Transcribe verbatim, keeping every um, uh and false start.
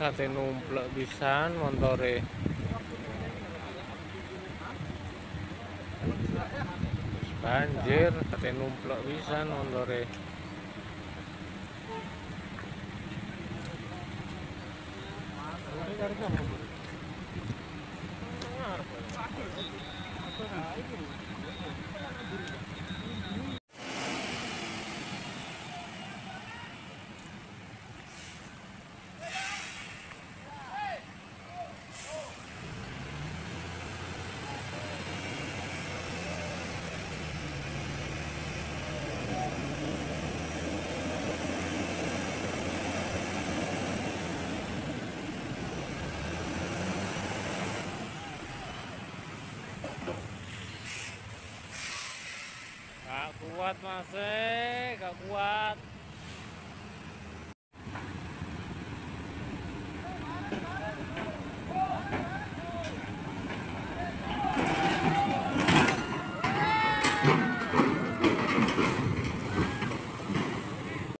Sate numplek pisan montore. Banjir, sate numplek pisan montore. Gak kuat mas, eh, gak kuat.